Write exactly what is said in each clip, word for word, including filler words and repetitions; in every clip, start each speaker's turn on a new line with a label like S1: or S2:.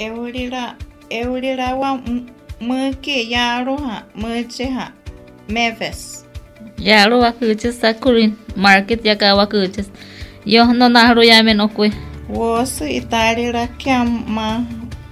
S1: Eurira Eurira wa muke yaro ha muche ha Mavis.
S2: Yaro wa kuches sakurin market yaka wa kuches. Yo no nahro yamen okwe.
S1: Was itarira kyam ma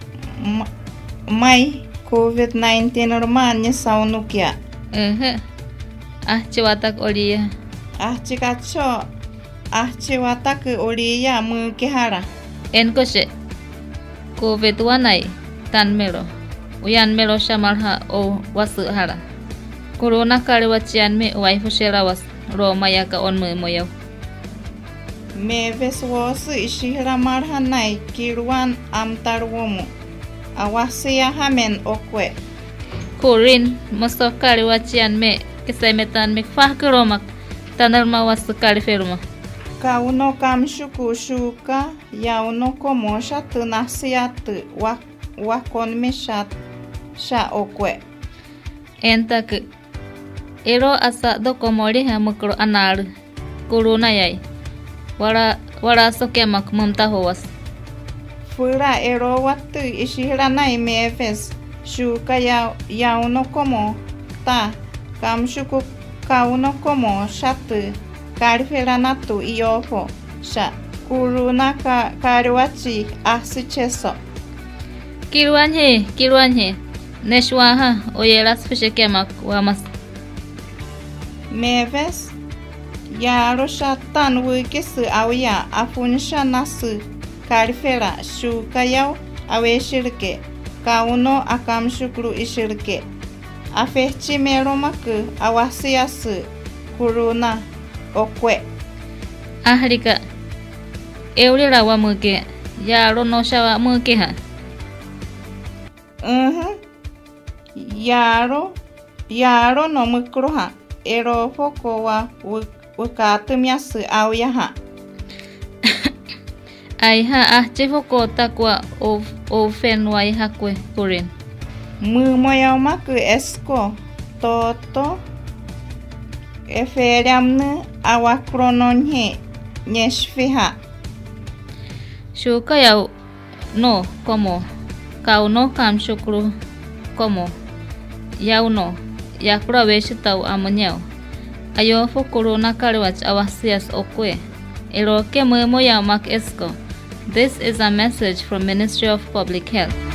S1: mai COVID nineteen romanya saunukia.
S2: Eh. Ah chiwatak olia.
S1: Ah chikacho. Ah chiwatak olia muke hara.
S2: En koshe. COVID wanai tan mero. Uyan mero shamalha o wasu hara. Corona kare wachian me waifu shera was ro mayaka on me moyo.
S1: Mavis was ishira marhanai kirwan amtarwomu. Awasiya hamen okwe.
S2: Korin mosto kare wachian me kisemetan me fah keromak tanal ma wasu kare ferma.
S1: Kauno kam shuku shuka yauno komo shatu nasiatu wa wakon me shat sha okwe.
S2: Entak ero asa do komori ha mukro anar corona yai. Wara wara sokemak mumta howas.
S1: Fura ero watu ishira nai Mavis shuka ya yauno komo ta kam shuku kauno komo shatu Karferanatu iofo sha kuruna ka karwachi asicheso.
S2: Kiruan he, kiruan he. Neshwaha oyeras fishekemak wamas.
S1: Mavis yaro shatan wikisu awya afunsha nasu karfera shuka yau aweshirke kauno akam shukru ishirke. Afechi meromaku awasiyasu kuruna okwe.
S2: Ahrika eurira wa muke yaro no shawa muke ha.
S1: Mhm. Yaro yaro no mukro ha. Ero foko wa wukatu miasu awya ha.
S2: Ai ha ah chefoko takwa of ofen wai hakwe kurin.
S1: Mu moyamaku esko toto Eferiamne awakrononhe nyeshfiha.
S2: Shuka yau no como kau no kam shukru como yau no yakura veshitau amonyao. Ayo fo corona karwach awasias okwe. Ero ke muemo yamak esko. This is a message from Ministry of Public Health.